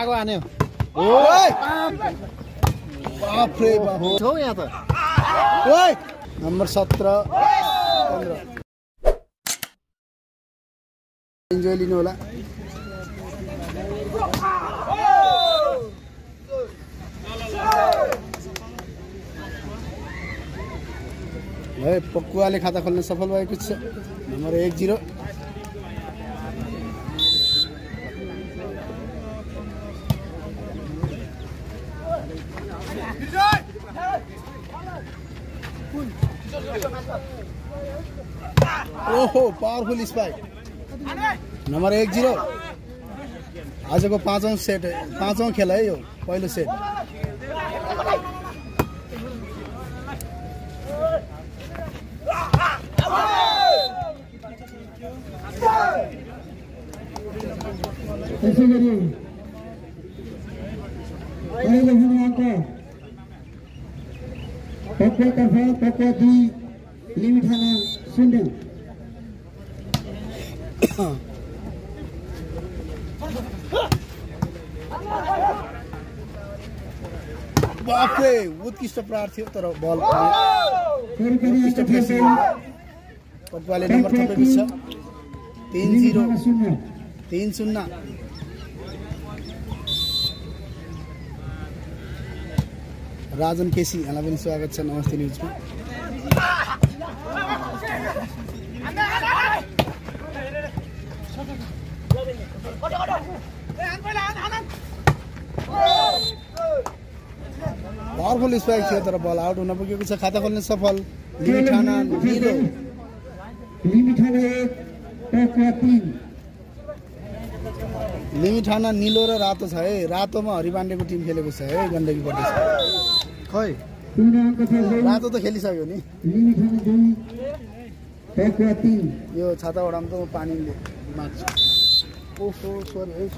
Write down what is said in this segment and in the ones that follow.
टागो हान्यो ओइ बाफ रे बाफ छौ यहाँ त ओइ नम्बर 17 15 इन्जोय लिनु होला है पक्कुवाले खाता खोल्न सफल भएको छ नम्बर 10 ओहो पावरफुल स्पाइक नम्बर 10 आजको पाँचौं सेट पाँचौं खेल है यो पहिलो सेट त्यसैगरी अहिले हुनुहुन्छ पक्वातर्फ पक्वा 2 लिमिठाना 0 बाफे उत्कृष्ट प्रहार थियो तर बल पक्वाले नम्बर थपेको छ 3-0 राजन केसी यहाँलाई पनि स्वागत छ नमस्ते न्युजमा पावरफुल स्पाइक थियो तर बल आउट हुन पुगेको छ खाता खोल्न सफल लिमिठाना निलो लिमिठाना निलो र रातो छ है रातोमा हरिपाण्डेको टिम खेलेको छ है गण्डकीपट्टि छ खै रातो त खेलिसक्यो नि यो छाता ओडामा त म पानीले माग्छु ओहो सरी है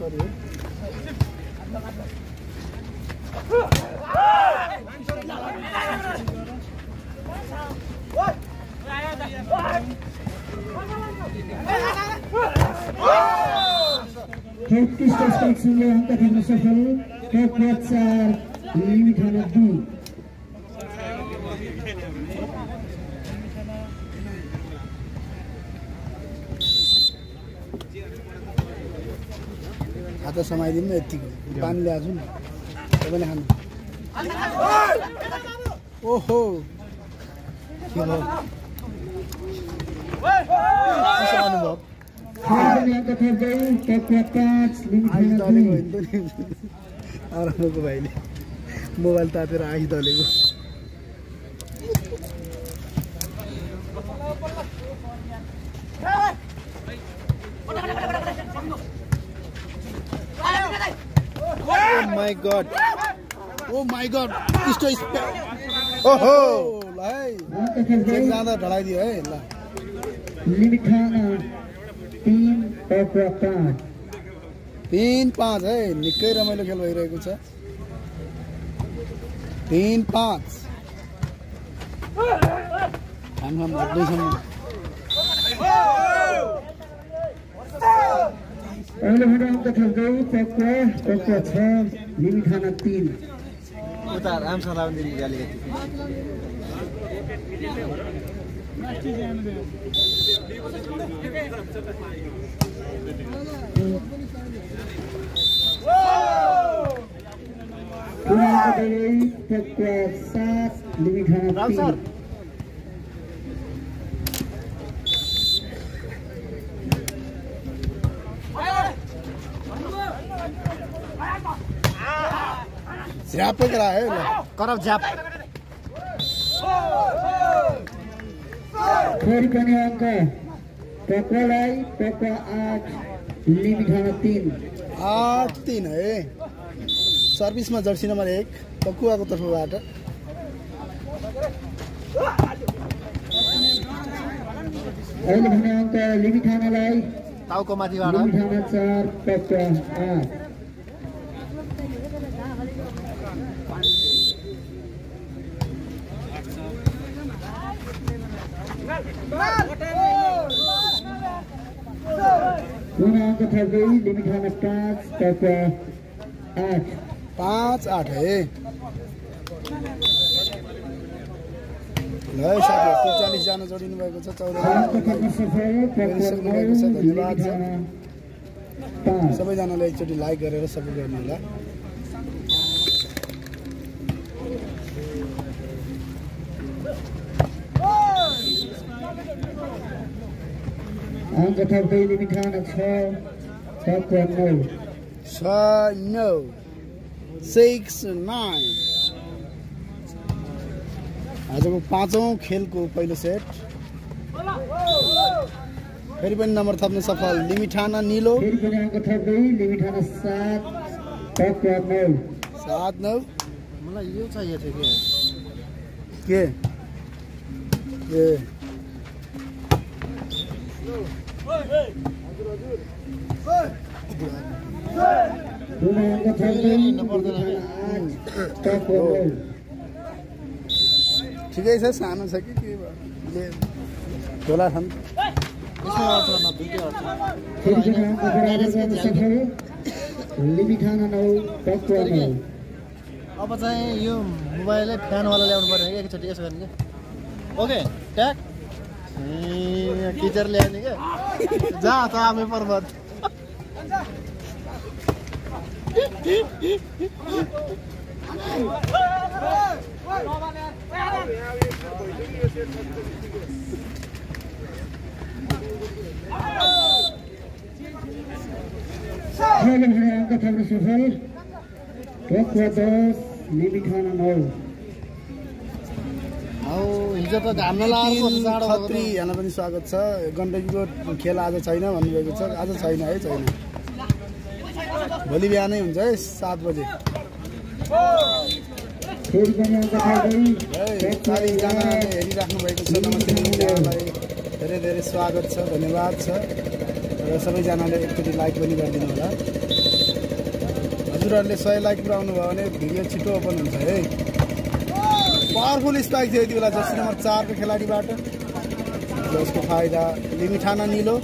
खाता समाइदिनु न यतिको पानी ल्याएको छु नि तपाईँले खानु ओहो के भयो अनुभव आरामको भाइले मोबाइल तातेर आँखी दलेको Oh my god यस्तो ओहो ल है चेक जाँदा ढलाइदियो है ल लिमिठाना 3-5 है निकै रमाइलो खेल भइरहेको छ 3-5 हामी अझैसम्म अहिले हुँदा खेल्दै पक्वा 6 लिमिठाना 3 उता रामसँग लाउदिन अलिकति पक्वा 7 लिमिठाना 3 झ्यापै करा है ल करब झ्याप फेरि पनि अङ्क पक्वालाई पक्वा 8 लिमिठाना 3 8-3 है सर्भिसमा जर्सी नम्बर 1 पक्कुवाको तर्फबाट अहिले भने अङ्क लिमिठानालाई टाउको माथिबाट लिमिठाना 4 पक्वा 8 पुनः अङ्क थर्दै लिमिठाना 5 पक्वा 8 5-8 है ल साथीहरु 40 जना जोडिनु भएको छ 14 अंक थप्न सफल टक्कर 9 धन्यवाद छ लिमिठाना 5 सबैजनाले एकचोटि लाइक गरेर सपोर्ट गर्नु होला अंक थप्दै लिमिठाना 6 टक्कर 9 6-9 आजको 5औं खेलको पहिलो सेट फेरि पनि नम्बर थप्न सफल लिमिठाना निलो फेरि पनि अंक थप्दै लिमिठाना 7 टक्कर 9 7-9 मलाई यो चाहिएको थियो के ए पुनः अंक थप्दै लिमिठाना 8 टक्कर 9 ठिकै छ सानो छ कि के झोला छन् यसमा अर्थ न दुईटै अर्थ फेरि पनि अंक बराबर गर्न सफल लिमिठाना 9 टक्कर 9 अब चाहिँ यो मोबाइलै फ्यानवाला ल्याउनु पर्यो कि एकचोटि यसो गर्ने कि ओके ट्याक टिचर ल्याउने क्या जा त आफै पर्वत फेरि पनि अंक थप्न सफल टक्कर 10 लिमिठाना 9 हौ हिजो त घाम नलागेको चाँडो खत्री यहाँलाई पनि स्वागत छ गण्डकीको खेल आज छैन भन्नुभएको छ आज छैन है छैन भोलि बिहानै हुन्छ है 7 बजे फेरि पनि अंक थप्दै 40 जनाले हेरिराख्नु भएको छ नमस्ते यहाँलाई धेरै धेरै स्वागत छ धन्यवाद छ र सबैजनाले एकचोटि लाइक पनि गरिदिनु होला हजुरहरूले 100 लाइक पुऱ्याउनु भयो भने भिडियो छिटो ओपन हुन्छ है पावरफुल स्पाइक थियो यति बेला जर्सी नम्बर 4 को खेलाडीबाट जसको फाइदा लिमिठाना निलो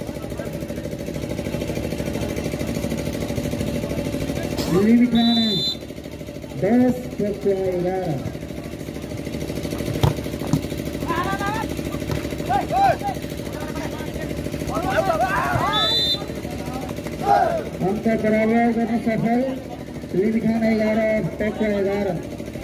लिमिठाना 10 टक्कर 11 अंक बराबर गर्न सफल लिमिठाना 11 टक्कर 11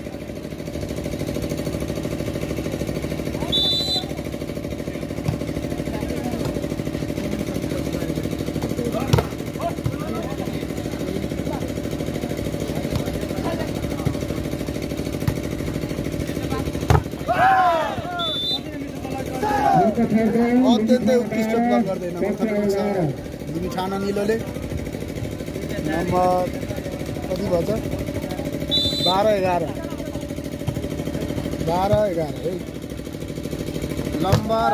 अत्यन्तै उत्कृष्ट ब्लक गर्दैन लिमिठाना निलोले नम्बर कति भन्छ 12-11 है नम्बर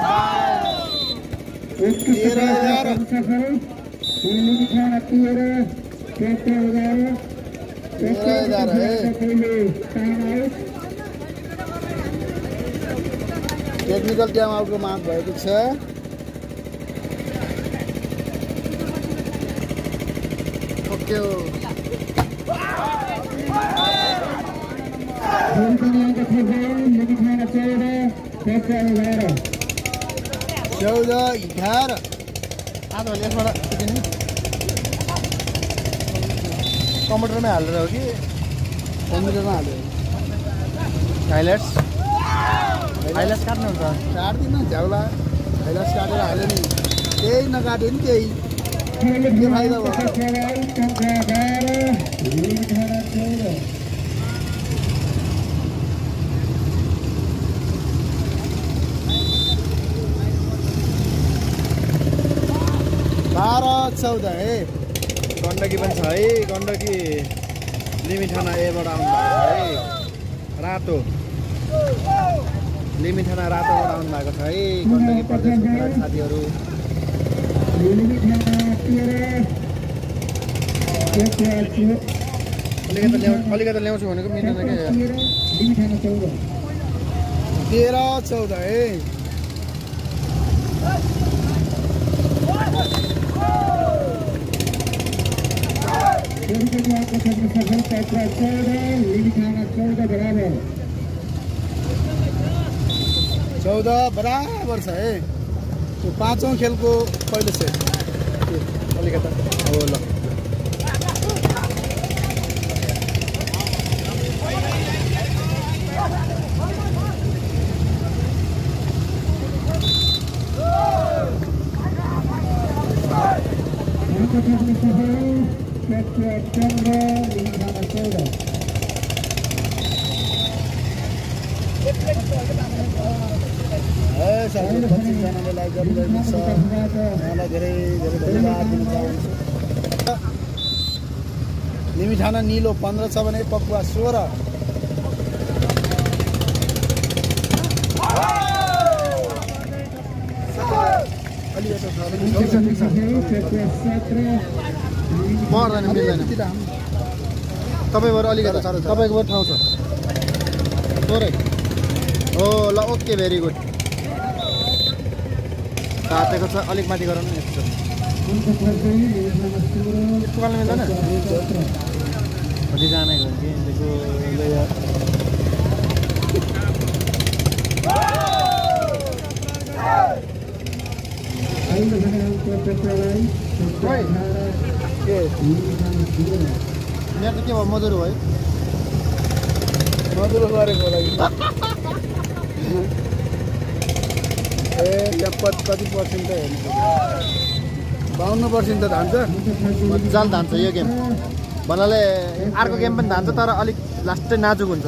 13-11 लिमिठाना 13 टक्कर 11 है टेक्निकल टाइम आउटको माग भएको छ ओके हो लिमिठाना 14 टक्कर 11 14-11 आज भोलि यसबाट कम्प्युटरमै हालेर हो कि कम्प्युटरमा हाल्यो हाइलाइट्स काट्नुहुन्छ काट्दिनँ झ्याउला हाइलाइट्स काटेर हाल्यो नि केही नकाट्यो नि केही के फाइदा भयो 12-14 है गण्डकी पनि छ है गण्डकी लिमिठाना एबाट आउनुभएको छ है रातो लिमिठाना रातोबाट आउनुभएको छ है गण्डकी प्रदेशको खेलाडी साथीहरू अलिकति ल्याउँछु भनेको मिलेन क्या 13-14 है चौदह बराबर छ है त्यो पाँचौं खेलको पहिलो सेट अलिकता हो ल जनाले लाइक गर्नुभएको छ उहाँलाई धेरै धेरै धन्यवाद दिन चाहन्छु लिमिठाना निलो 15 छ भने पकुवा 16 पर्दैन मिल्दैन तपाईँबाट अलिकति तपाईँकोबाट ठाउँ छ थोरै हो ल ओके भेरी गुड तातेको छ अलिक माथि गरौँ न यस्तो पुगाल्नु मिल्दैन कति जानेको कि मेरो त के भयो मधुरो भयो मधुरो गरेको लागि ए कति पर्सेन्ट त हेर्नु 52% त धान्छ मजाले धान्छ यो गेम भन्नाले अर्को गेम पनि धान्छ तर अलिक लास्टै नाजुक हुन्छ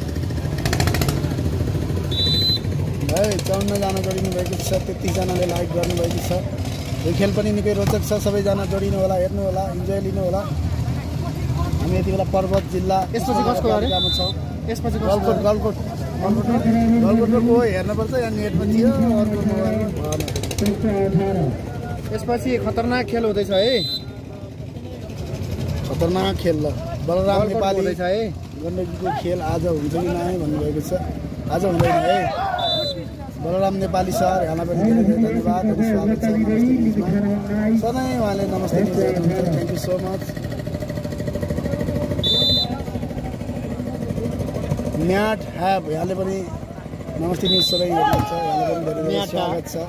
है 54 जना जोडिनु भएको छ 33 जनाले लाइक गर्नुभएको छ यो खेल पनि निकै रोचक छ सबैजना जोडिनु होला हेर्नु होला इन्जोय लिनु होला हामी यति बेला पर्वत जिल्ला यसपछि कसको अरे छौँ यसपछि गलकोटको हेर्नुपर्छ यहाँ नेटमा थियो अर्को यसपछि खतरनाक खेल हुँदैछ है खतरनाक खेल ल बलराम नेपाली हुँदैछ है गण्डकीको खेल आज हुन्छ कि नआए भन्नुभएको छ आज हुँदैन है बलराम नेपाली सर यहाँलाई पनि धेरै धेरै धन्यवाद स्वागत छ सधैँ उहाँले नमस्ते थ्याङ्क यू सो मच म्याट ह्याब यहाँले पनि नमस्ते न्युज सबै हेर्नुहुन्छ यहाँले पनि धेरै धेरै स्वागत छ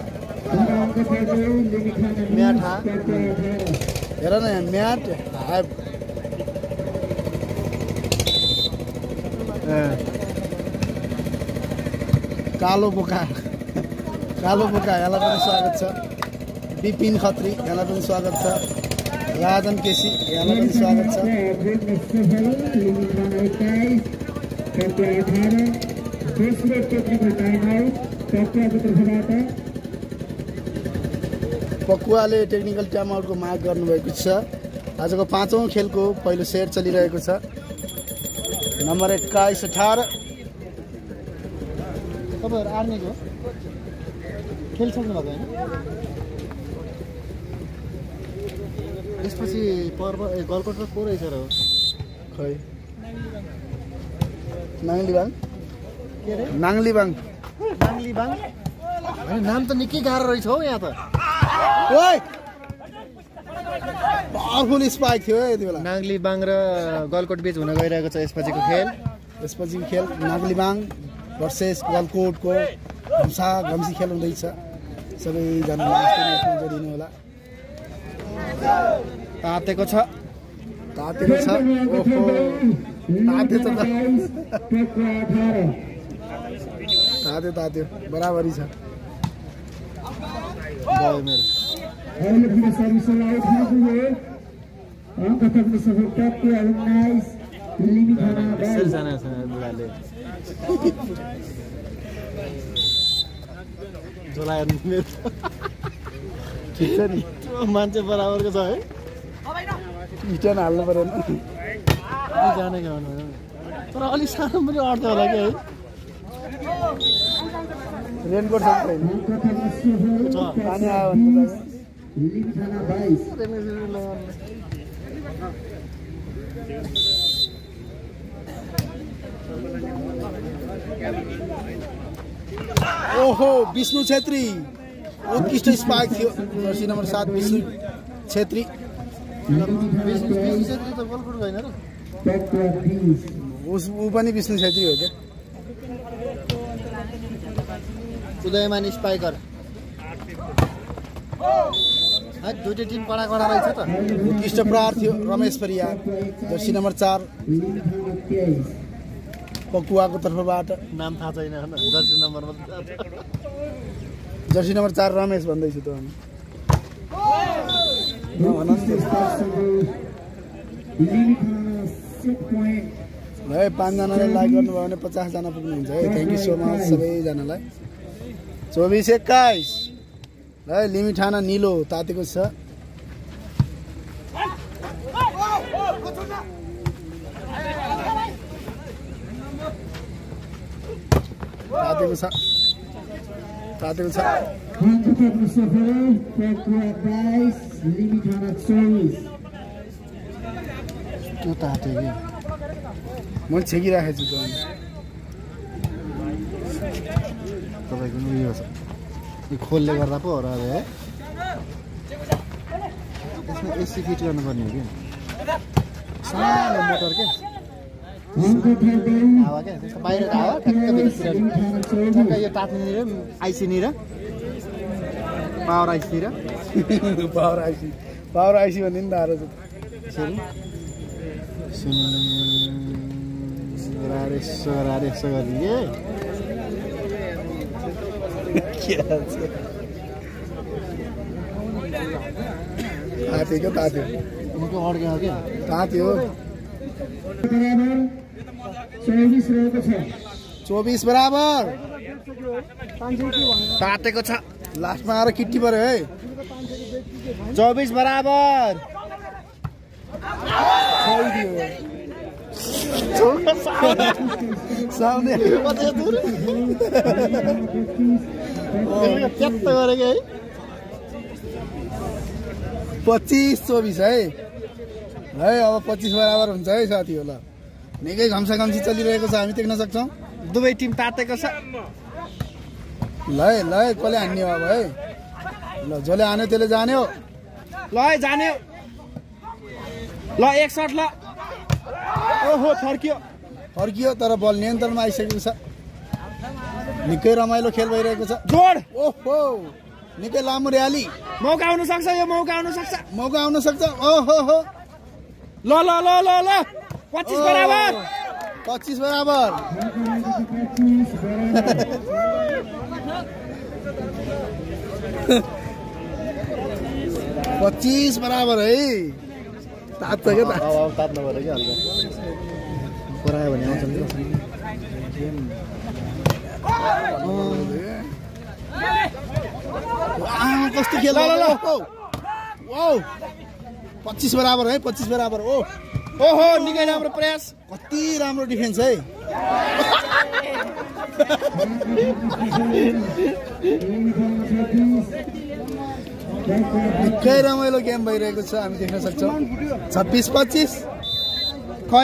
हेर न म्याट ह्याब कालो बोका यहाँलाई पनि स्वागत छ विपिन खत्री यहाँलाई पनि स्वागत छ राजन केसी यहाँलाई पनि स्वागत छ पकुवाले टेक्निकल टाइम आउटको माग गर्नुभएको छ आजको 5औं खेलको पहिलो सेट चलिरहेको छ नम्बर 21 18 तपाईँहरू आर्मीको खेल सक्नु भएको होइन यसपछि गलकोटमा को रहेछ र खै नाङ्लीबाङ के अरे नाङ्लीबाङ होइन नाम त निकै गाह्रो रहेछ हौ यहाँ त ओइ पावरफुल स्पाइक थियो यति बेला नाङ्लीबाङ र गलकोट बीच हुन गइरहेको छ यसपछिको खेल नाङ्लीबाङ भर्सेस गलकोटको घम्सी खेल हुँदैछ सबैजना जोडिनु होला तातेको छ ओहो तात्यो बराबरी छ गयो मेरो ठिक छ नि मान्छे बराबरको छ है रिटर्न हाल्नु परेन जानेको तर अलिक सानो पनि अट्छ होला कि है रेनकोट छ पानी आयो ओहो विष्णु छेत्री उत्कृष्ट स्पाइक थियो जर्सी नम्बर 7 विष्णु छेत्री ऊ पनि विष्णु छेत्री हो क्या उदयमान स्पाइकर दुईटै टिम कडा कडा रहेछ त उत्कृष्ट प्रहार थियो रमेश परियार जर्सी नम्बर 4 पकुवाको तर्फबाट नाम थाहा छैन जर्सी नम्बरमा जर्सी नम्बर 4 रमेश भन्दैछु त अनि ल 5 जनाले लाइक गर्नुभयो भने 50 जना पुग्नुहुन्छ है थ्यांक यू सो मच सबैजनालाई 24-21 ल लिमिठाना निलो तातेको छ तातेको छ त्यो ताते कि म छेकिराखेको छु त तपाईँको नि उयो छ यो खोलले गर्दा पो हो र है यसमा एसी फिट गर्नुपर्ने हो कि सानो मोटर के हावा क्या त्यसको बाहिरको हावा ठ्याक्क यो तात्नेनिर आइसीनिर पावर आइसीतिर पावर आइसी भन्ने नि दाह्रो छ यसो गरिदिए तात्यो उनको अड्क्यो क्या तात्यो 24 रहेको छ 24 बराबर तातेको छ लास्टमा आएर किट्टी पर्यो है 24 बराबर साउने त्यत्त गरेको है 25-24 है अब 25 बराबर हुन्छ है साथी होला निकै घम्साघम्सी चलिरहेको छ हामी देख्न सक्छौँ दुवै टिम तातेको छ ल कसले हान्ने अब है ल जसले हान्यो त्यसले जान्यो ल है जान्यो ल एक सर्ट ल ओहो फर्कियो तर बल नियन्त्रणमा आइसकेको छ निकै रमाइलो खेल भइरहेको छ जोड ओहो निकै लामो र्याली मौका आउन सक्छ मौका आउन सक्छ ओहो हो ल 25 बराबर 25 बराबर पच्चीस बराबर है तात्छ क्या तात्नु पर्यो क्या हल्का करायो भने आउँछ नि कस्तो खेल 25 बराबर है 25 बराबर ओहो निकै राम्रो प्रयास कति राम्रो डिफेन्स है निकै रमाइलो गेम भइरहेको छ हामी देख्न सक्छौँ 26-25 खै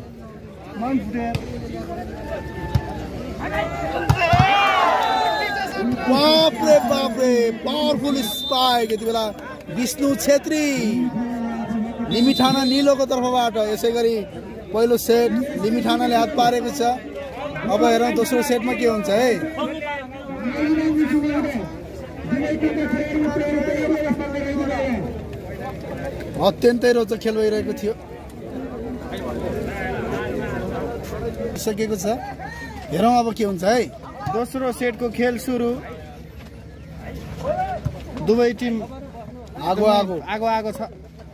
बापरे पावरफुल स्पाइक यति बेला विष्णु छेत्री लिमिठाना निलोको तर्फबाट यसै गरी पहिलो सेट लिमिठानाले हात पारेको छ अब हेरौँ दोस्रो सेटमा के हुन्छ है अत्यन्तै रोचक खेल भइरहेको थियो सकेको छ हेरौँ अब के हुन्छ है दोस्रो सेटको खेल सुरु दुवै टिम आगो छ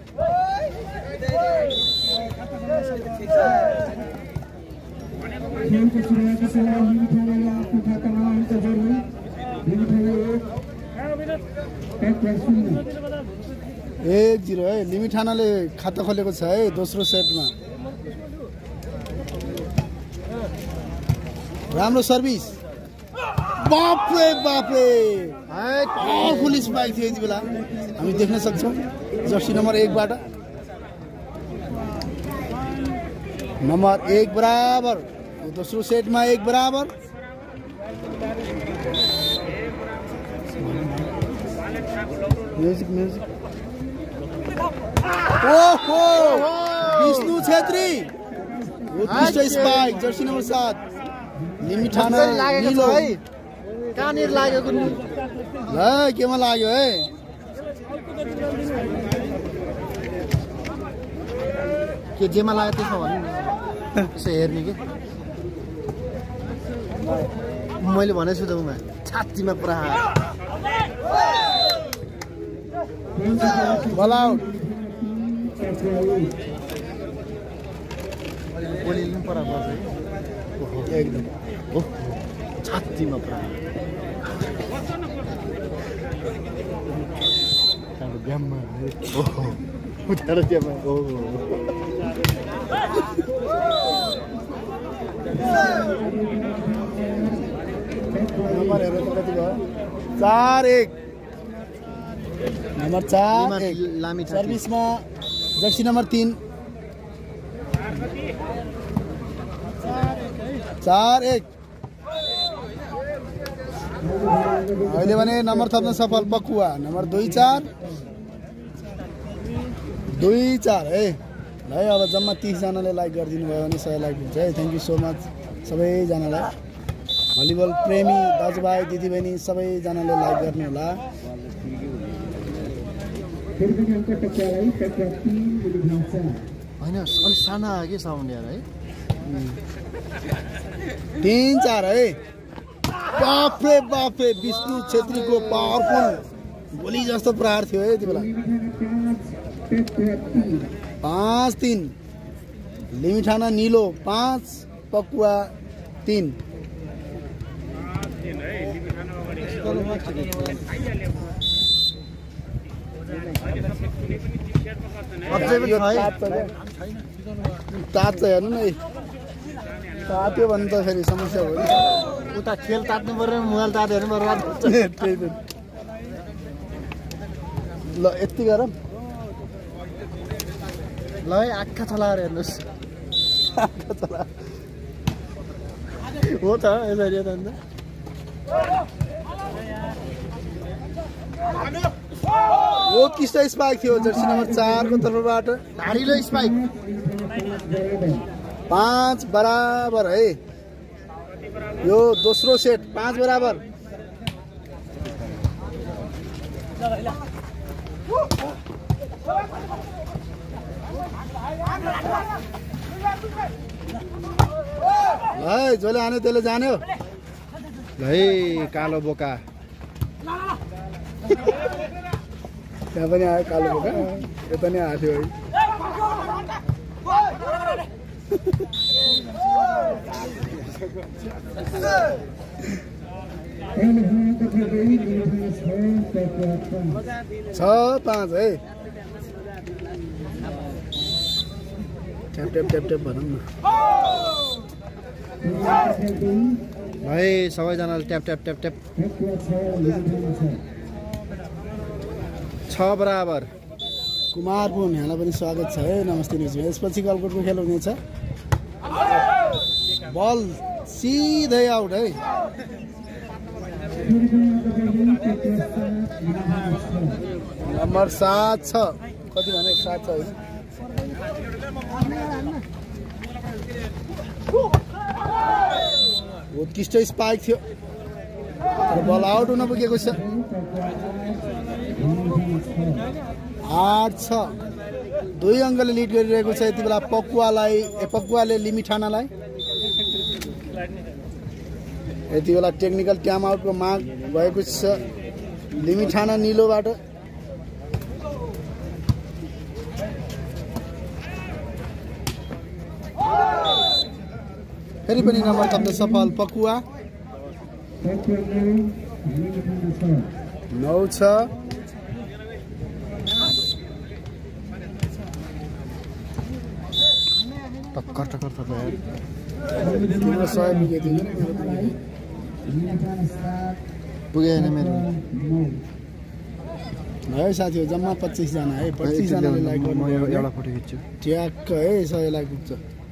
एक 0 है लिमिठानाले खाता खोलेको छ है दोस्रो सेटमा राम्रो सर्भिस बापरे पावरफुल स्पाइक थियो यति बेला हामी देख्न सक्छौँ जर्सी नम्बर 1 बाट नम्बर 1 बराबर दोस्रो सेटमा 1 बराबर म्युजिक ओहो विष्णु छेत्री उत्कृष्ट स्पाइक जर्सी नम्बर 7 लिमिठाना निलो है कहाँनिर लागेको नि ल केमा लाग्यो है के जेमा लाग्यो त्यसमा भन्नु यसो हेर्ने के मैले भनेछु त उमा छातीमा पुरा बल आउट बोलिनु पुरा पर्छ एकदम छातीमा पुरा ब्याममा ओहो उठाएर त्यहाँ ओहो नम्बर हेर्नु त कति भयो 4-1 नम्बर 4-1 लामी सर्भिसमा जर्सी नम्बर 3 4-1 अहिले भने नम्बर थप्न सफल पकुवा नम्बर 2-4 है ल अब जम्मा 30 जनाले लाइक गरिदिनु भयो भने 100 लाइक हुन्छ है थ्यांक यू सो मच सबैजनालाई भलिबल प्रेमी दाजुभाइ दिदीबहिनी सबैजनाले लाइक गर्नु होला होइन अलिक सानो आयो कि साउन्ड यार है 3-4 है बाफे विष्णु छेत्रीको पावरफुल गोली जस्तो प्रहार थियो है यति बेला 5-3 लिमिठाना निलो 5 पकुवा 3 तात्छ हेर्नु न तात्यो भने त फेरि समस्या हो उता खेल तात्नु पर्यो मोबाइल तात हेर्नु पर्यो त्यही त ल यति गरौँ ल है आँखा चलाएर हेर्नुहोस् हो त यसरी त अन्त वो किस्टा स्पाइक थियो जर्सी नम्बर 4 को तर्फबाट धारिलो स्पाइक 5 बराबर है यो दोस्रो सेट 5 बराबर है जसले आने त्यसले जान्यो है कालो बोका त्यहाँ पनि आयो कालो बोका यता नि आएको थियो है छ 5 है ट्याप ट्याप ट्याप ट्याप भनौँ न भाइ सबैजनाले ट्याप ट्याप ट्याप ट्याप 6 बराबर कुमार पुन यहाँलाई पनि स्वागत छ है नमस्ते न्युजमा यसपछि गलकोटको खेल हुनेछ बल सिधै आउट है नम्बर 7 छ कति भने 7 छ होइन उत्कृष्ट स्पाइक थियो बल आउट हुन पुगेको छ 8-6 2 अङ्कले लिड गरिरहेको छ यति बेला पकुवाले लिमिठानालाई यति बेला टेक्निकल टाइम आउटको माग भएको छ लिमिठाना निलोबाट फेरि पनि नम्बर थप्न सफल पकुवा 9-6 टक्कर टक्कर त यार तिम्रो सहयोग पुगेको थियो पुगेन मेरो है साथी हो जम्मा 25 जना है 25 जनाले लाइक गर्नु म एउटा फोटो खिच्छु ट्याक्क है 100 लाइक पुग्छ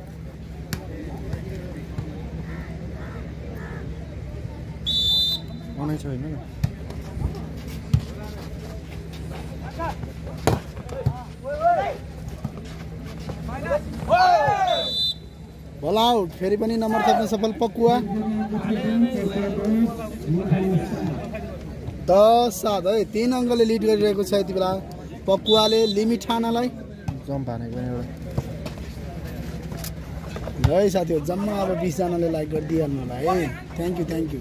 आउने छ हैन बल आउट फेरि पनि नम्बर थप्न सफल पकुवा 10-7 है 3 अङ्कले लिड गरिरहेको छ यति बेला पकुवाले लिमिठानालाई जम्प हानेको एउटा है साथीहरु जम्मा अब 20 जनाले लाइक गरिदिइहाल्नु होला है थ्यांक यू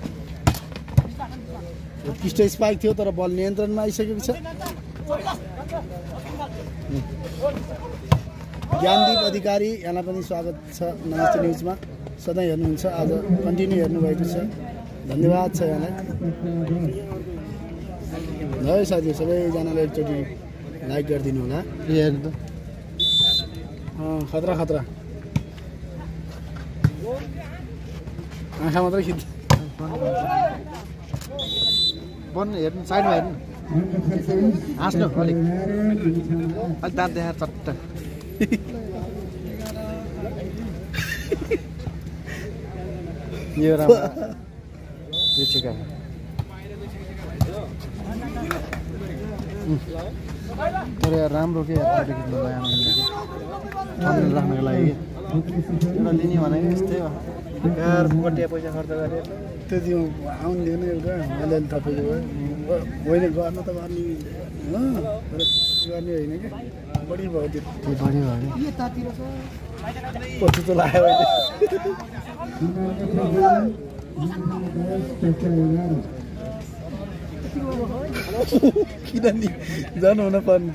उत्कृष्ट स्पाइक थियो तर बल नियन्त्रणमा आइसकेको छ ज्ञानदीप अधिकारी यहाँलाई पनि स्वागत छ नमस्ते न्युजमा सधैँ हेर्नुहुन्छ आज कन्टिन्यू हेर्नु भएको छ धन्यवाद छ यहाँलाई है साथीहरु सबैजनाले एकचोटि लाइक गरिदिनु होला हेर्नु त खतरा आँखा मात्रै खिच्छ बन्नु हेर्नु साइडमा हेर्नु हाँस्नु अलिक दाँत देखाएर चट्ट यो राम्रो यो ठिका तर राम्रो के राख्नको लागि एउटा लिने भनेको यस्तै हो यार बटिया पैसा खर्च गरे त्यति आउँदैन एउटा अलिअलि तपाईँको होइन गर्न त गर्ने गर्ने होइन कि बढी भयो त्यो बढी भयो पछि त लाग्यो किन नि जानु हुन पर्ने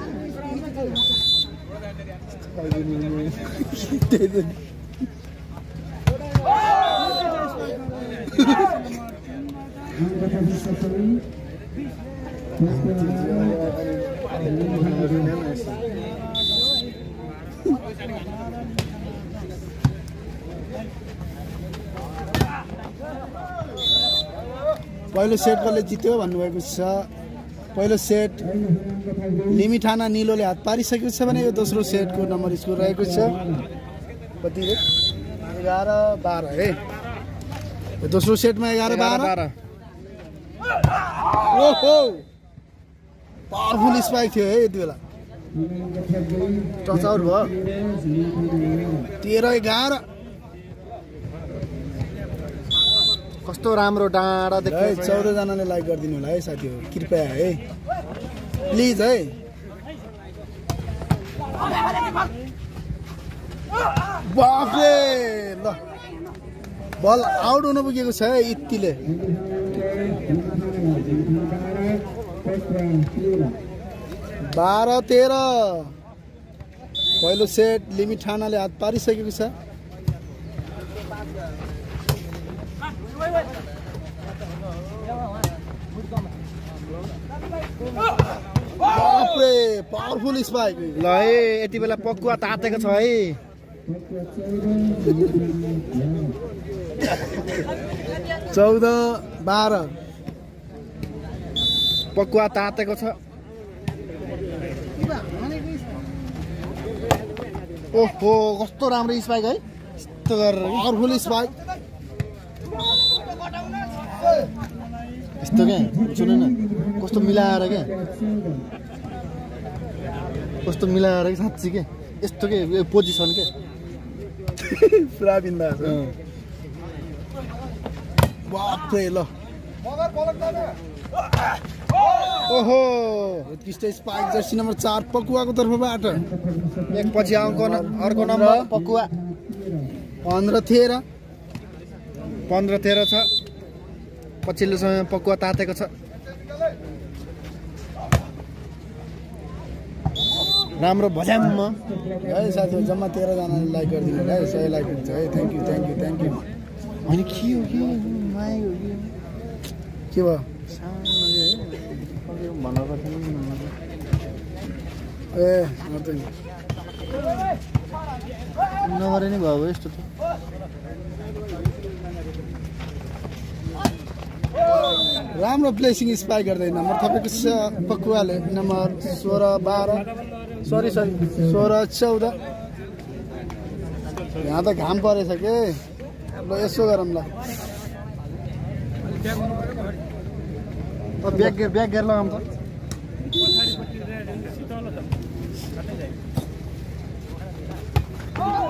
त पहिलो सेट कसले जित्यो भन्नुभएको छ पहिलो सेट लिमिठाना निलोले हात पारिसकेको छ भने यो दोस्रो सेटको नम्बर स्कोर रहेको छ कति 11-12 है दोस्रो सेटमा 11-12 ओहो पावरफुल स्पाइक थियो है यति बेला टच आउट भयो 13-11 कस्तो राम्रो डाँडा देख्दै 14 जनाले लाइक गरिदिनु होला है साथीहरु कृपया है प्लिज है बाफरे ल बल आउट हुन पुगेको छ है इत्तिले 12-13 पहिलो सेट लिमिठानाले हात पारिसकेको छ पावरफुल स्पाइक ल है यति बेला पकुवा तातेको छ है 14-12 पकुवा तातेको छ ओहो कस्तो राम्रो स्पाइक है यस्तो गरेर पावरफुल स्पाइक यस्तो क्या सुन न कस्तो मिलाएर क्या कस्तो मिलाएर कि साँच्ची के यस्तो के पोजिसन के पुरा बिन्दास बाप्रे ल ओहो उत्कृष्ट स्पाइक जर्सी नम्बर 4 पकुवाको तर्फबाट एक पछि अर्को नम्बर पकुवा 15-13 छ पछिल्लो समय पकुवा तातेको छ राम्रो भज्याम्म है साथीहरु जम्मा 13 जनाले लाइक गरिदिनु है 100 लाइक हुन्छ है थ्यांक यू अनि के हो के माइ हो के भयो ए नगरे नि भयो यस्तो त राम्रो प्लेसिङ स्पाइक गर्दै नम्बर थपेको छ पकुवाले नम्बर 16-12 सरी 16-14 यहाँ त घाम परेछ के ल यसो गरौँ ल ब्याग गेयर लगाउँ त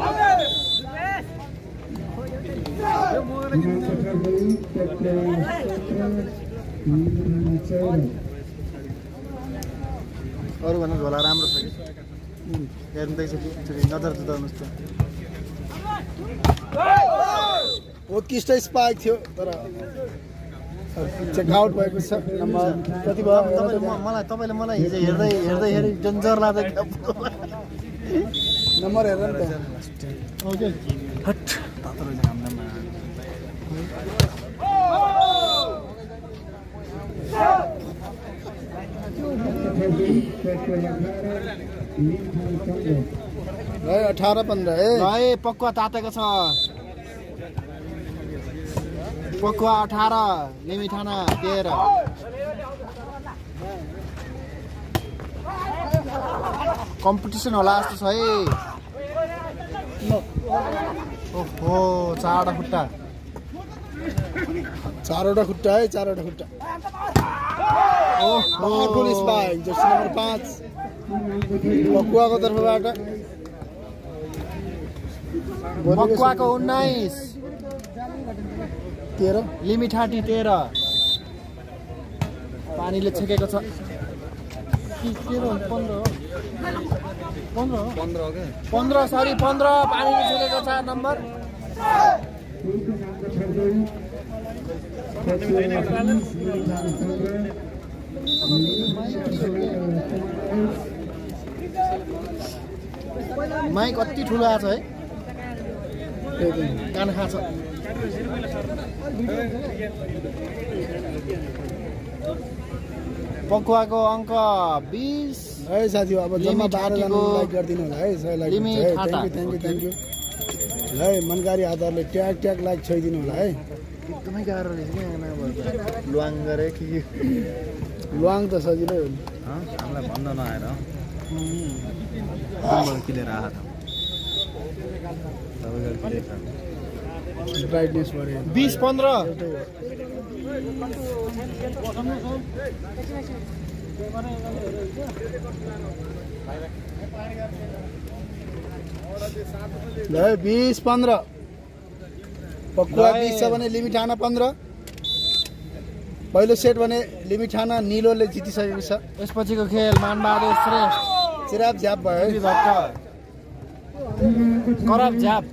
अरू भन्नु झोला राम्रो छ कि हेर्दैछ कि नजर जुदाउनुहोस् त उत्कृष्ट स्पाइक थियो तर चेकआउट भएको छ नम्बर कति भयो तपाईँले मलाई हिजो हेर्दै डेन्जर लाग्दै नम्बर हेर नि त ओके हट तातो रहेछ हाम्रोमा है 18-15 है पक्वा तातेको छ पक्वा 18 लिमिठाना 13 कम्पिटिसन होला जस्तो छ है ओहो चारवटा खुट्टा चारवटा खुट्टा है चारवटा खुट्टा ओहो फुल स्पाइक जर्सी नम्बर 5 पक्वाको तर्फबाट पक्वाको 19 13 लिमिठाटी 13 पानीले छेकेको छ 15 सरी 15 पानीले छेकेको छ नम्बर माइक कति ठुलो आछ है कान खाछ पक्वाको अङ्क 20 है साथी अब जम्मा 12 जना लाइक गरिदिनु होला है 100 लाइक थ्यांक यू है मनकारी आधारले ट्याग लाइक छोइदिनु होला है एकदमै गाह्रो रहेछ कि लुवाङ गरे कि लुवाङ त सजिलै हो नि हामीलाई भन्न नआएर किनेर आएको ब्राइटनेस बढ्यो 20-15 है 20-15 पक्वा 20 छ भने लिमिठाना 15 पहिलो सेट भने लिमिठाना निलोले जितिसकेको छ यसपछिको खेल मानबहादुर श्रेष्ठ चिराप झ्याप भयो करप झ्याप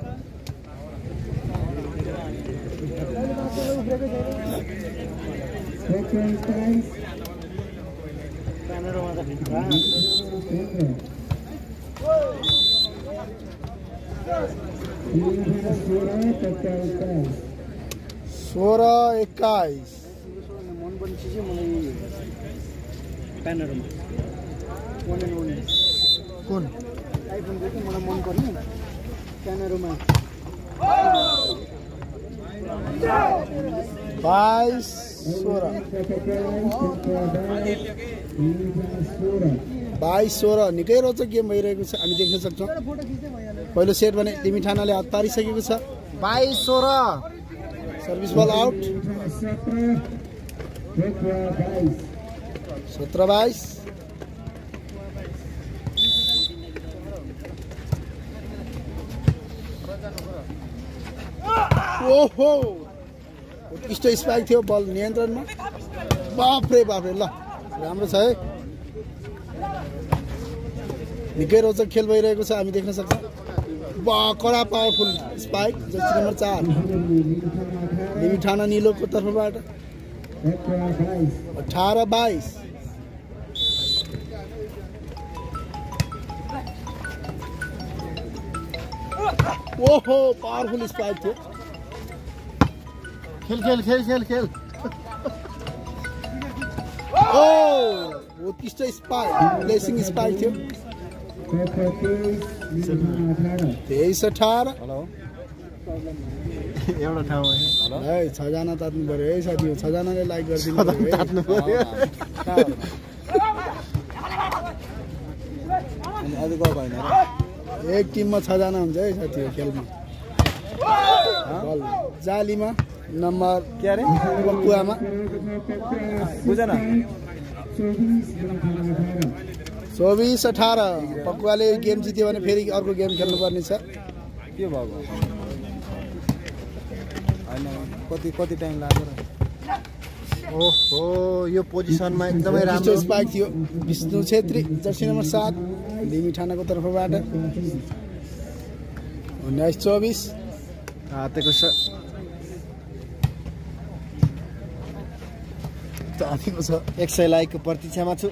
सोह्र 21 कुन मलाई मन पर्ने क्यामेरामा 22-16 निकै रोचक गेम भइरहेको छ हामी देख्न सक्छौँ पहिलो सेट भने लिमिठानाले हात पारिसकेको छ 22-16 सर्भिस बल आउट 17-22 ओहो उत्कृष्ट स्पाइक थियो बल नियन्त्रणमा बाफ्रे ल राम्रो छ है निकै रोचक खेल भइरहेको छ हामी देख्न सक्छौँ कडा powerful spike jersey number 4 Limithana निलोको तर्फबाट 18-22 ओहो पावरफुल स्पाइक थियो खेल ओ उत्कृष्ट स्पाइक प्लेसिङ स्पाइक थियो 23-18 हेलो एउटा ठाउँ है 6 जना तात्नु पर्यो है साथी 6 जनाले लाइक गरिदिनु पर्यो एक टिममा 6 जना हुन्छ है साथी खेलमा बल जालीमा नम्बर के अरे पक्वामा बुझेन 24-18 पक्वाले गेम जित्यो भने फेरि अर्को गेम खेल्नुपर्ने छ। के भएको हैन कति टाइम लाग्यो र ओहो यो पोजिसनमा एकदमै राम्रो स्पाइक थियो विष्णु छेत्री जर्सी नम्बर 7 लिमिठानाको तर्फबाट 19-24 हातेको छ तातीको छ 100 लाइकको प्रतीक्षामा छु।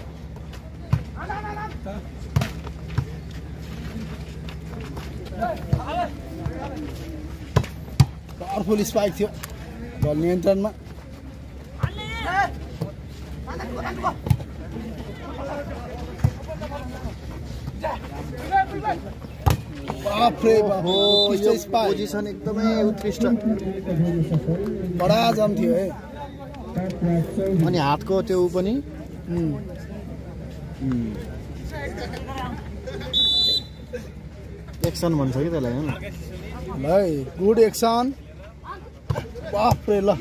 पावरफुल स्पाइक थियो बल नियन्त्रणमा बाफरे बाफ यो पोजिसन एकदमै उत्कृष्ट बडा जम थियो है। अनि हातको त्यो पनि एक्सन भन्छ कि त्यसलाई हैन भाइ गुड एक्सन बाफरे ल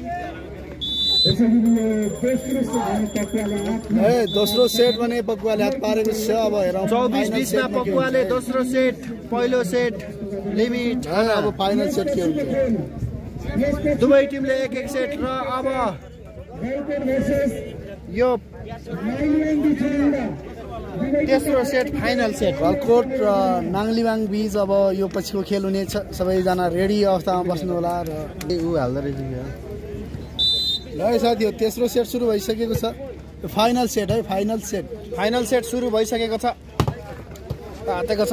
ए दोस्रो सेट भने पक्वाले हात पारेको छ। अब हेरौँ 24-20 मा पक्वाले दोस्रो सेट पहिलो सेट लिमिट अब फाइनल सेट के हुन्छ। दुवै टिमले एक सेट र अब यो तेस्रो सेट फाइनल सेट गलकोट र नाङलिबाङ बीच अब यो पछिको खेल हुनेछ। सबैजना रेडी अवस्थामा बस्नु होला र ऊ हाल्दै रहेछ ल साथी तेस्रो सेट सुरु भइसकेको छ। फाइनल सेट है फाइनल सेट सुरु भइसकेको छ हातेको छ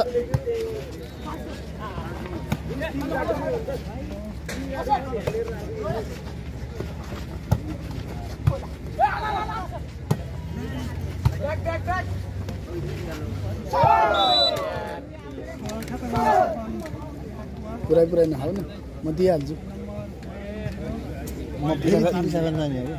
पुरै नहाउ न म दिइहाल्छु। म पिसाबन जाने हो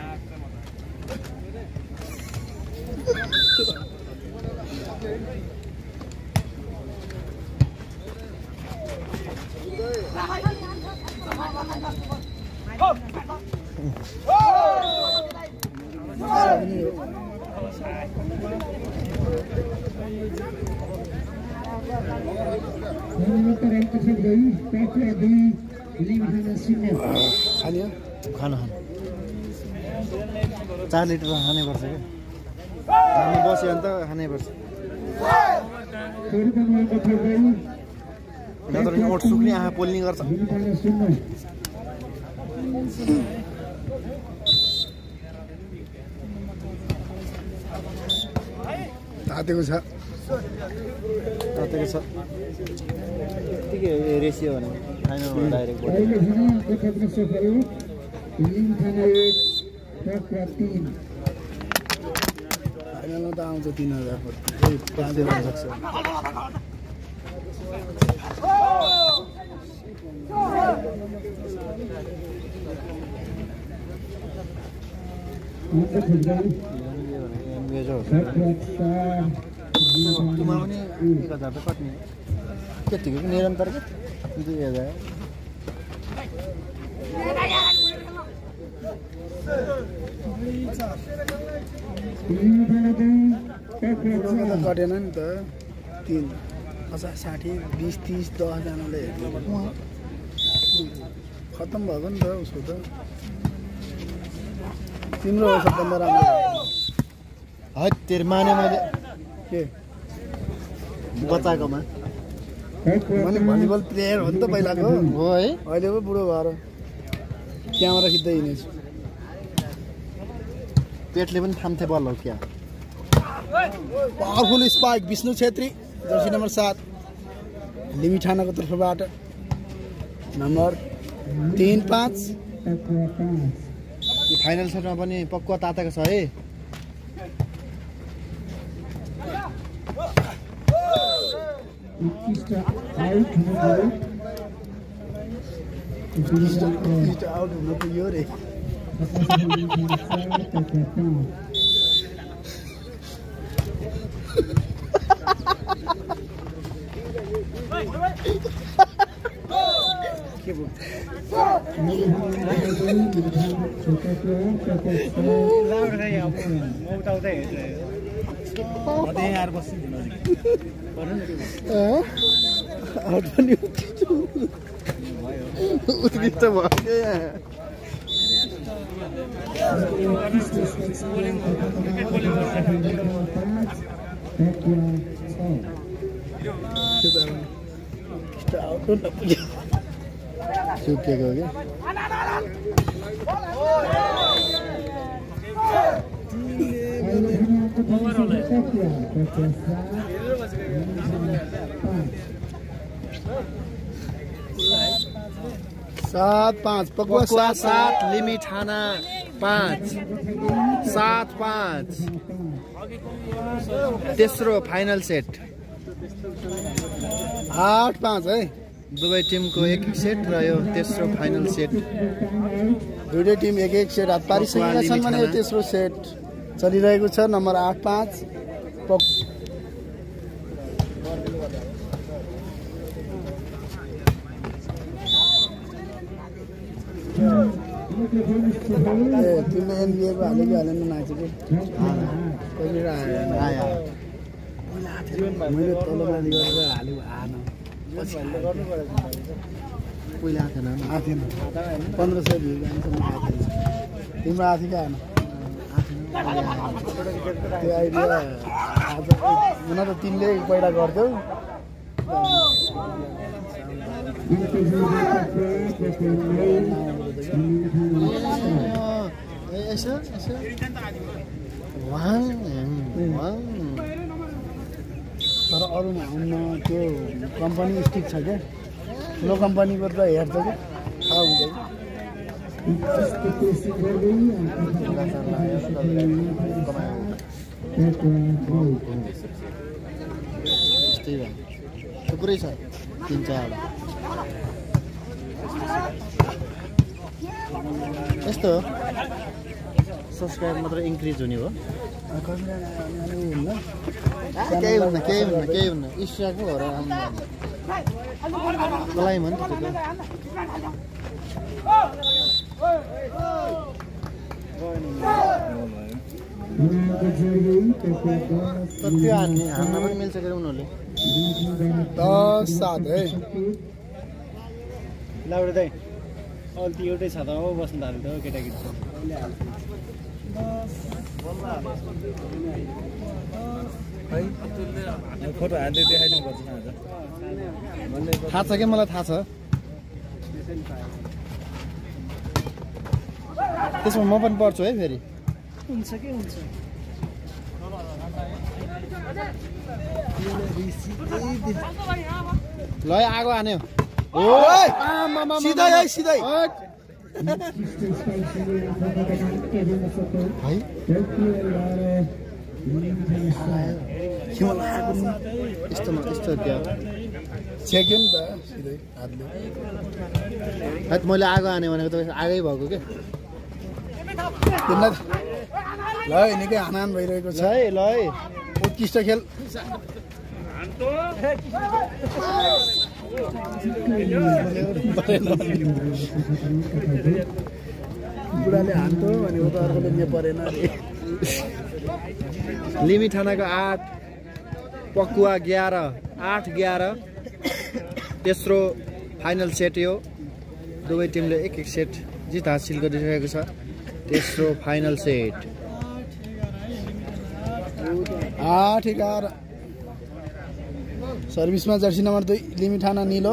खाना 4 लिटर खानै पर्छ के हामी बस्यो भने त खानै पर्छ नत्र ओठ सुक्ने आँखा पोल्ने गर्छ। तातेको छ यतिकै रेसियो भने फाइनलमा डाइरेक्ट फाइनलमा त आउँछ 3000 तुमा पनि 1000 त कट्ने त्यतिको निरन्तर के 2000 घटेन नि त 3 50 60 20 30 10 जनाले खत्तम भएको नि त उसको त तिम्रो हो सबभन्दा राम्रो हट तेरो माने मैले के बचाएकोमा मैले भलिबल प्लेयर हो नि त पहिलाको हो है अहिले पो बुढो भएर क्यामेरा खिच्दै हिँडेछु। पेटले पनि थाम्थे बल हो क्या powerful spike Bishnu Chhetri jersey number 7 लिमिठानाको तर्फबाट नम्बर 3-5 यो फाइनल सेटमा पनि पक्का तातेको छ है। आउट हुनु त यो रे के भयो राम्रो उत्कृष्ट भयो क्या सुकेको क्या सात पाँच पकुवा पकुवा 7 लिमिठाना 5 7-5 तेस्रो फाइनल सेट 8-5 है दुवै टिमको एक सेट र यो तेस्रो फाइनल सेट दुईटै टिम एक एक सेट हात पारिसकेका छन् भने यो तेस्रो सेट चलिरहेको छ नम्बर 8-5 तिमीले एनबिएको हालेको हालेन नाचेको कहिले आयो मैले तलमाथि गरेर हालेको आएन पहिला थिएन आएन 1500 भ्यू जान्छन् आएन तिम्रो आथि कि आएन त्यो आइडिया आज हुन त तिमीले पहिला गर्थ्यौ तर अरूमा हुन्न त्यो कम्पनी स्टिक छ क्या ठुलो कम्पनीको त हेर्छ कि थाहा हुन्छ कि थुप्रै छ 3-4 यस्तो सब्सक्राइब मात्र इन्क्रिज हुने हो केही हुन्न इस्टाको हो र मलाई मन त्यो हान्न पनि मिल्छ क्या उनीहरूले 10-7 है लाउडे दाइ अहिले त्यो एउटै छ त हो बस्नु थाल्यो त केटाकेटी फोटो हाल्दै देखाइदिनु पर्छ थाहा छ कि मलाई थाहा छ त्यसमा म पनि पढ्छु है फेरि हुन्छ के हुन्छ ल आगो हान्यो सिधै है सिधै है यस्तो त्यो छेक्यो नि त सिधै हातले मैले आगो हाने भनेको त आगै भएको के ल निकै हानान भइरहेको छ है ल है उत्कृष्ट खेल बुढाले हान्थ्यो भने उता अर्कोले ने परेन लिमिठानाको 8 पकुवा 11 तेस्रो फाइनल सेट यो दुवै टिमले एक सेट जित हासिल गरिरहेको छ तेस्रो फाइनल सेट 8-11 सर्भिसमा जर्सी नम्बर 2 लिमिठाना निलो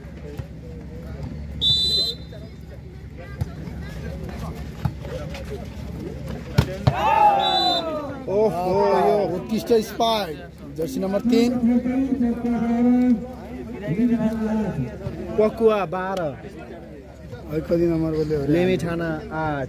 ओहो यो उत्कृष्ट स्पाइक जर्सी नम्बर 3 पकुवा 12 कति नम्बर बोल्यो लिमिठाना 8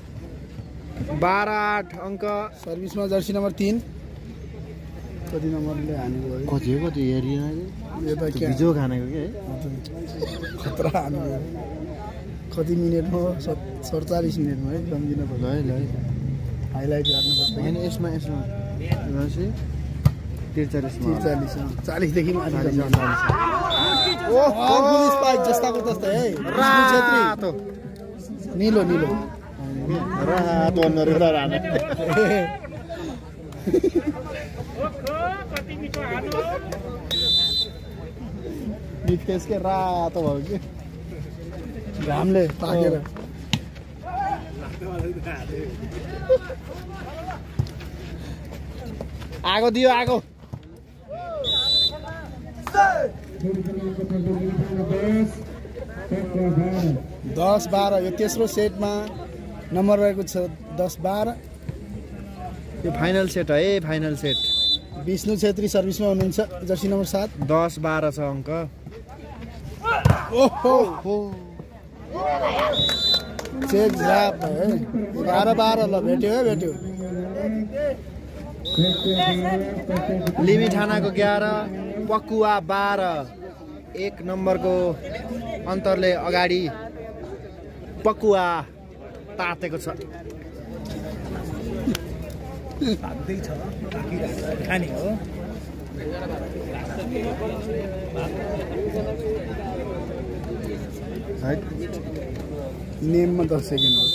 12-8 अङ्क सर्भिसमा जर्सी नम्बर 3 कति नम्बरले हानेको हो कति हेरिएन यो त के हिजो खानेको के खतरा हानेको कति मिनेटमा 47 मिनेटमा है सम्झिनु पर्छ ल हाइलाइट गर्नुपर्छ हैन यसमा 43 40 देखि माथि ओहो स्पाइक जस्ताको जस्तै है रातो निलो रातो नरेर हाने फेसकै रातो भयो कि घामले पाकेर आगो दियो आगो 10-12 यो तेस्रो सेटमा नम्बर रहेको छ 10-12 यो फाइनल सेट है फाइनल सेट विष्णु छेत्री सर्भिसमा हुनुहुन्छ जर्सी नम्बर 7 10-12 छ अङ्क ओहो चेक ड्राप है 11-12 ल भेट्यो है भेट्यो लिमिठानाको 11 पकुवा 12 1 नम्बरको अन्तरले अगाडि पकुवा तातेको छ खाने हो नेममा 10 सेकेन्ड हो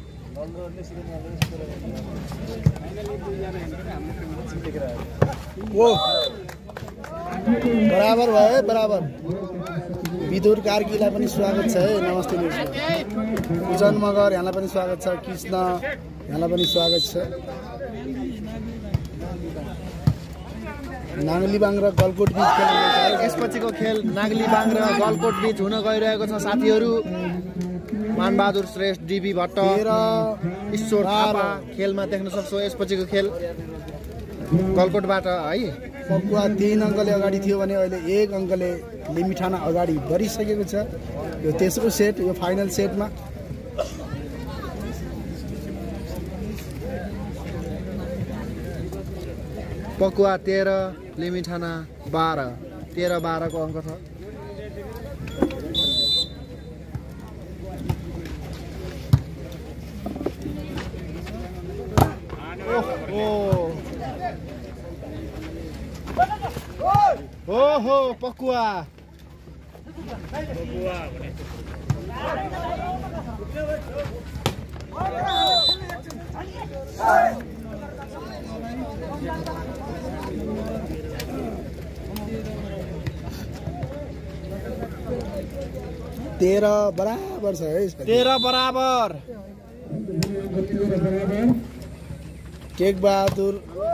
ओ बराबर भयो बराबर विदुर कार्कीलाई पनि स्वागत छ है नमस्ते न्युजमा पूजन मगर यहाँलाई पनि स्वागत छ कृष्ण यहाँलाई पनि स्वागत छ नागलीबाङ र गलकोट बीच खेल यसपछिको खेल नागलीबाङ र गलकोट बीच हुन गइरहेको छ साथीहरू मानबहादुर श्रेष्ठ डीबी भट्ट ईश्वर थापा खेलमा देख्न सक्छौ यसपछिको खेल गलकोटबाट है पकुवा 3 अङ्कले अगाडि थियो भने अहिले 1 अङ्कले लिमिठाना अगाडि बढिसकेको छ यो तेस्रो सेट यो फाइनल सेटमा पकुवा 13 लिमिठाना 12 13-12 को अङ्क छ ओहो पकुवा तेह्र बराबर छ है 13 बराबर टेक बहादुर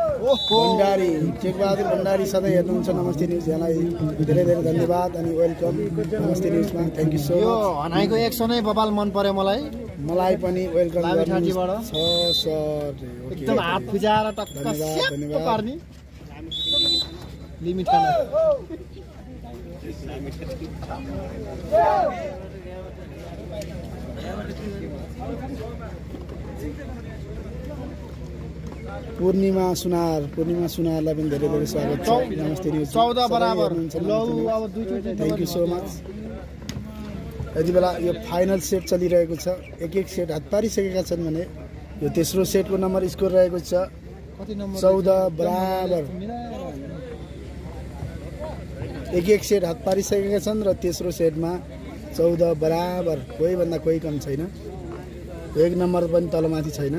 भण्डारी सधैँ हेर्नुहुन्छ नमस्ते न्युज यहाँलाई धेरै धेरै धन्यवाद अनि वेलकम नमस्ते न्युजमा थ्याङ्क यू सो यो मच हनाइको एक्सन नै बबाल मन पर्यो मलाई पनि वेलकम लामिछाँटीबाट छ सर एकदम हात फिजाएर टक्क स्याप्प पार्ने लिमिठाना पूर्णिमा सुनारलाई पनि धेरै धेरै स्वागत छ नमस्ते न्युज 14 बराबर लौ अब दुईचोटि थ्याङ्क यू सो मच यति बेला यो फाइनल सेट चलिरहेको छ एक सेट हात पारिसकेका छन् भने यो तेस्रो सेटको नम्बर स्कोर रहेको छ कति नम्बर 14 बराबर एक सेट हात पारिसकेका छन् र तेस्रो सेटमा 14 बराबर कोही भन्दा कोही कम छैन एक नम्बर पनि तलमाथि छैन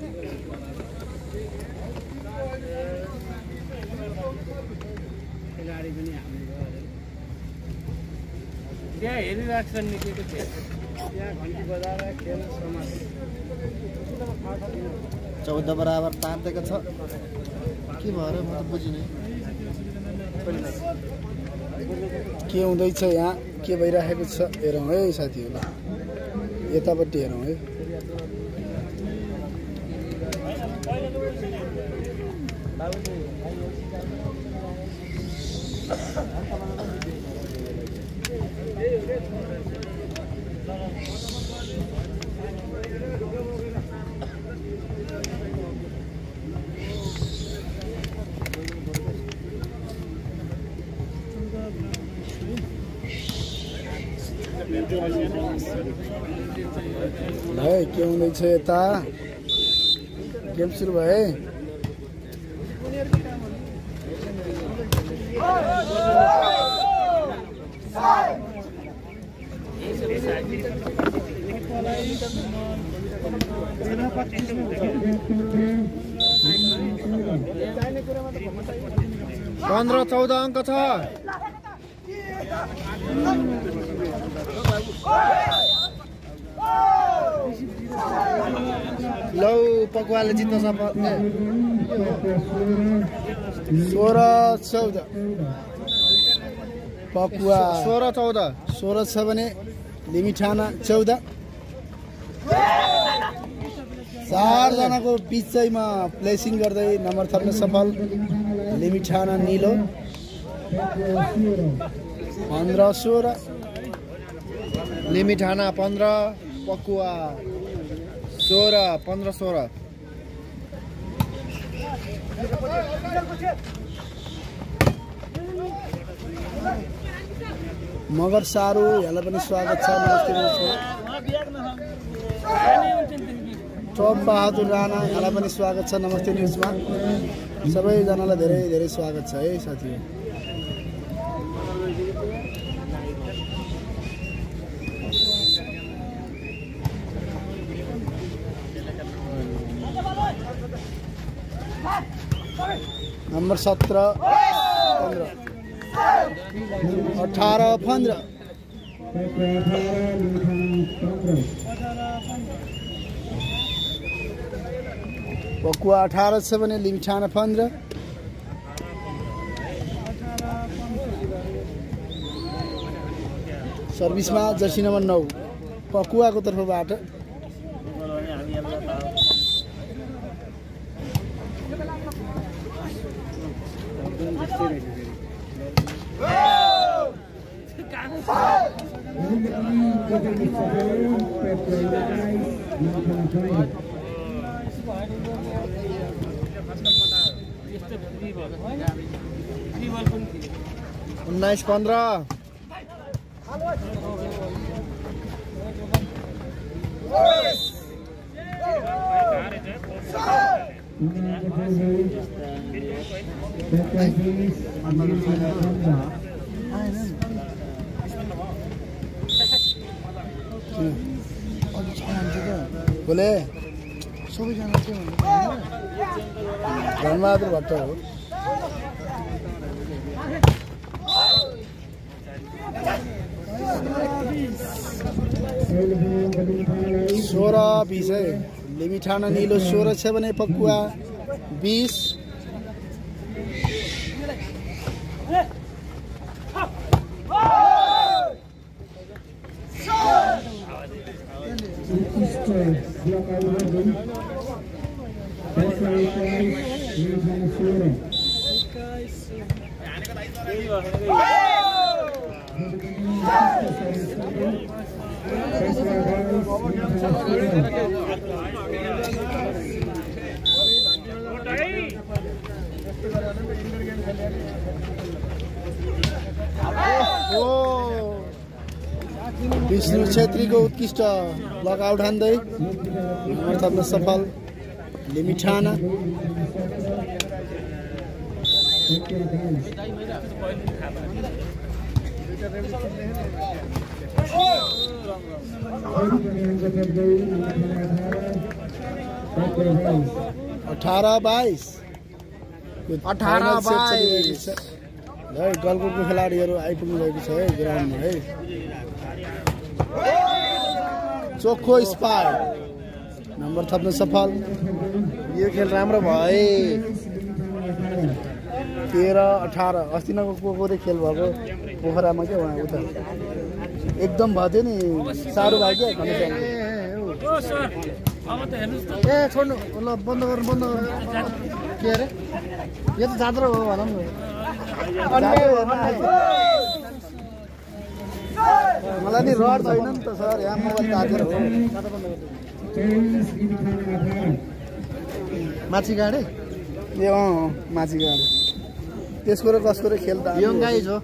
त्यहाँ हेरिराख्छन् नि के खेल त्यहाँ घन्टी बजाएर खेल समाप्त 14 बराबर तातेको छ के भएर म त बुझिनै के हुँदैछ यहाँ के भइरहेको छ हेरौँ है साथीहरू यतापट्टि हेरौँ है भाइ के हुँदैछ यता गेम सुरु भयो 15-14 अङ्क छ। लौ पकुवाले जित्न सफल। 16-14 पकुवा 16-14 16 छ भने लिमिठाना 14। 4 जनाको बिचैमा प्लेसिङ गर्दै नम्बर थप्न सफल लिमिठाना निलो 15-16। लिमिठाना 15 पकुवा 16 15-16। मगर सारू यहाँलाई पनि स्वागत छ। नमस्ते टप बहादुर राणा यहाँलाई पनि स्वागत छ नमस्ते न्युजमा। सबैजनालाई धेरै धेरै स्वागत छ है साथी। नम्बर 17 15 18-15 पकुवा 18 छ भने लिमिठाना 15। सर्भिसमा जर्सी नम्बर 9 पकुवाको तर्फबाट। उन्नाइस 15 बोले सबैजना के धनबहादुर भट्ट हो। सोह्र 20 है लिमिठाना निलो 16 छ भने पकुवा 20। विष्णु छेत्रीको उत्कृष्ट ब्लकआउट हान्दै नम्बर थप्न सफल लिमिठाना। अठारह 22 है गलकुटको खेलाडीहरू आइपुग्नु भएको छ है ग्राउन्डमा है। चोखो स्पार नम्बर थप्न सफल। यो खेल राम्रो भयो। 13-18 अस्ति नको कोकोले खेल भएको पोखरामा क्या उहाँ उता एकदम भयो थियो नि साह्रो भयो क्या ए छोड्नु ल बन्द गर्नु बन्द गर्नु। के अरे यो त जात्रा हो भनौँ न। मलाई नि रड छैन नि त सर यहाँ मोबाइल चार्जर हो। माछी गाडे ए माछी गाडे त्यसको र कसको र खेल त यङ गाइज हो।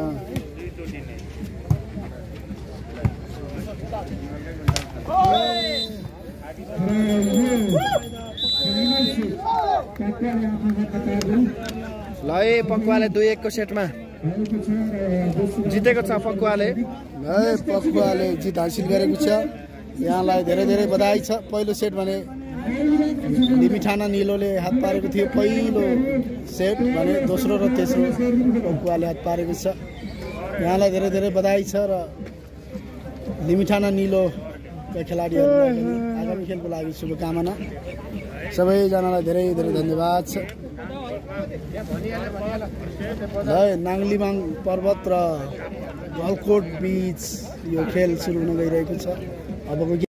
ल है पकुवाले 2-1 को सेटमा जितेको छ। पकुवाले जित हासिल गरेको छ। यहाँलाई धेरै धेरै बधाई छ। पहिलो सेट भने लिमिठाना निलोले हात पारेको थियो पहिलो सेट भने दोस्रो र तेस्रो टोकुवाले हात पारेको छ। यहाँलाई धेरै धेरै बधाई छ र लिमिठाना निलोका खेलाडीहरूलाई पनि आगामी खेलको लागि शुभकामना। सबैजनालाई धेरै धेरै धन्यवाद छ। ल नाङ्लीबाङ पर्वत र गलकोट बीच यो खेल सुरु हुन गइरहेको छ। अबको